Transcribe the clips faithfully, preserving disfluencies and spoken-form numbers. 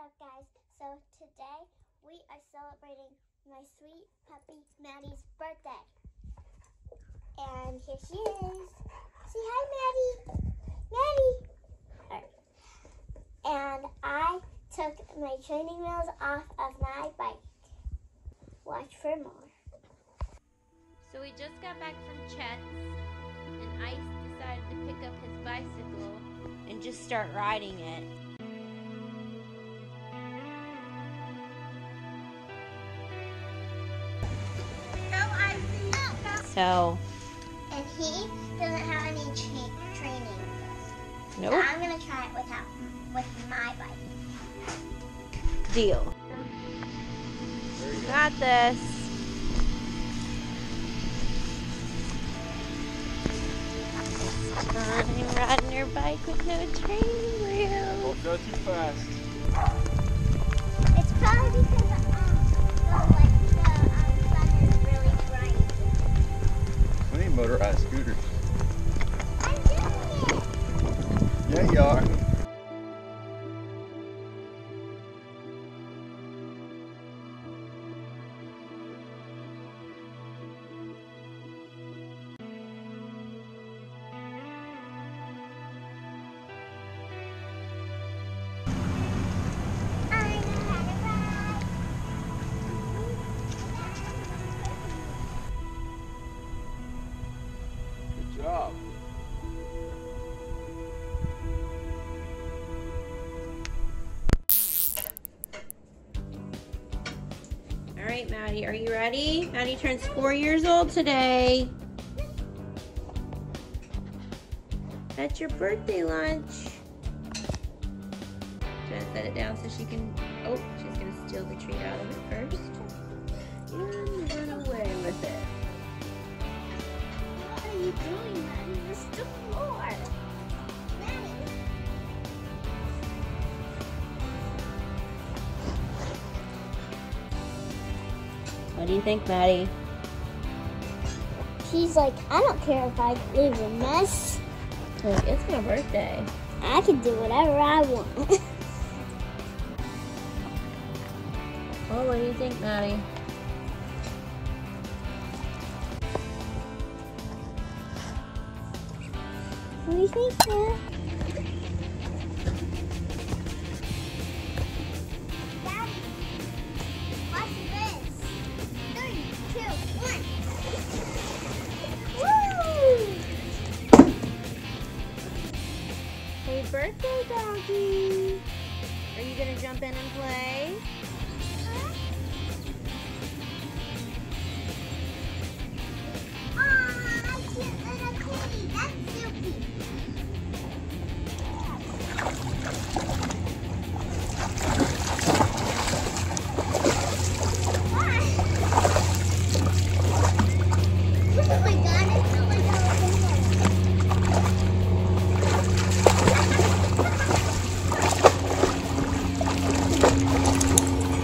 up, guys? So today we are celebrating my sweet puppy Maddie's birthday. And here she is. Say hi, Maddie. Maddie. Right. And I took my training wheels off of my bike. Watch for more. So we just got back from Chet's, and Ice decided to pick up his bicycle and just start riding it. So, and he doesn't have any cha training. Nope. So I'm gonna try it without with my bike. Deal. Got this. I'm riding your bike with no training wheels. Don't go too fast. It's probably because um, the, like, the um, sun is really bright. We need motorized scooters. I'm doing it! Yeah, you are. Good job. All right, Maddie, are you ready? Maddie turns four years old today. That's your birthday lunch. Trying to set it down so she can, oh, she's gonna steal the treat out of it first. And run away with it. What are you doing, Maddie? It's the floor. Maddie. What do you think, Maddie? She's like, I don't care if I leave a mess. Look, it's my birthday. I can do whatever I want. Oh, what do you think, Maddie? What do you think, Dad? Daddy, watch this. Three, two, one. Woo! Happy birthday, doggy! Are you gonna jump in and play? Huh? Aw, that's cute little kitty. That's so cute. Oh my God, I feel like I was in there.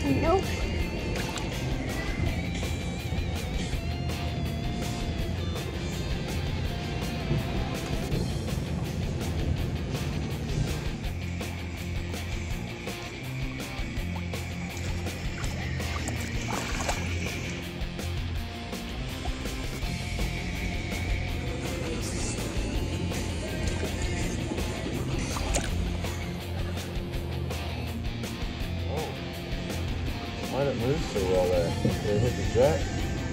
Nope. Why did it move so well there? Did it hit the jack?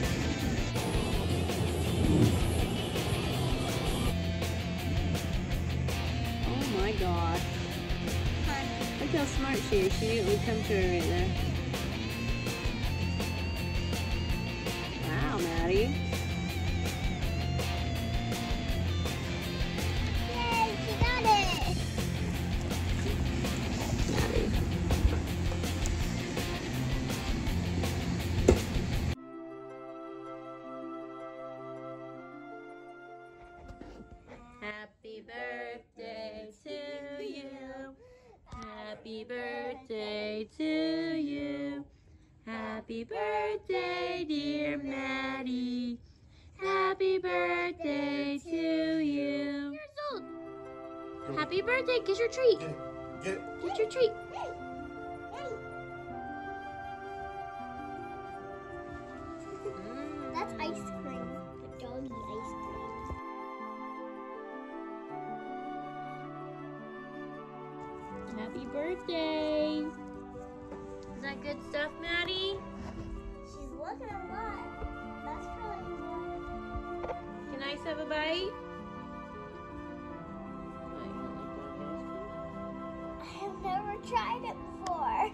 Oh my gosh. Look how smart she is. She knew it would come to her right there. Wow, Maddie. Yay, she got it. Maddie. Happy birthday to you. Happy birthday to you. Happy birthday, dear Maddie. Happy birthday to you. Years old. Happy birthday. Get your treat. Get, get. Get your treat. That's ice cream. The doggy ice cream. Happy birthday. Is that good stuff, Maddie? She's looking a lot. That's really good. Can Ice have a bite? I have never tried it before.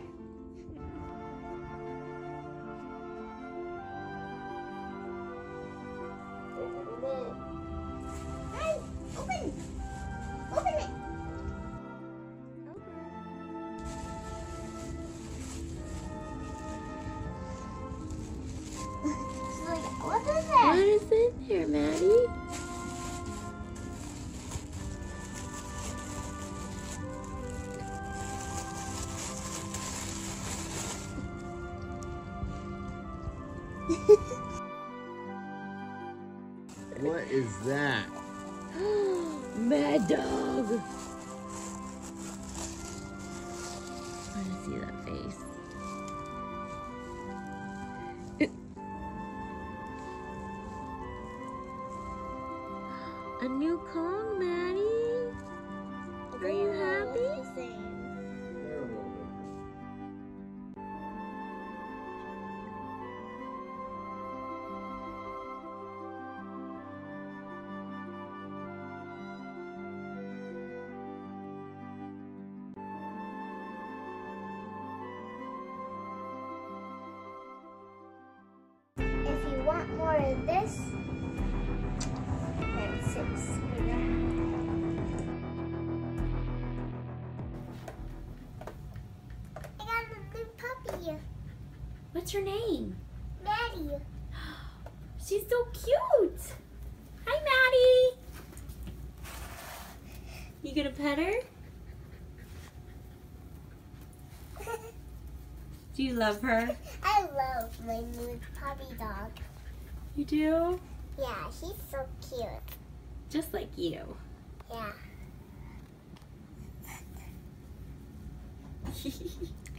Hey, open! Open it! She's like, what is What it? is in there, Maddie? What is that? Mad Dog. I want to see that face. A new Kong, Maddie. Are you happy? The same. If you want more of this, then six. I got a new puppy, What's her name? Maddie. She's so cute. Hi, Maddie. You gonna pet her? Do you love her? I love my new puppy dog. You do? Yeah, she's so cute. Just like you. Yeah.